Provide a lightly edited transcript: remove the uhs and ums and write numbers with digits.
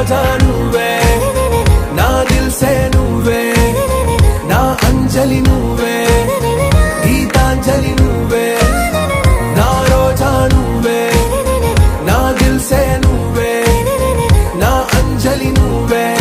రోజా నువ్వే, నా దిల్ సే నువ్వే, నా అంజలి నువ్వే, గీతాంజలి నువ్వే, నా రోజా నువ్వే, నా దిల్ సే నువ్వే, నా అంజలి నువ్వే.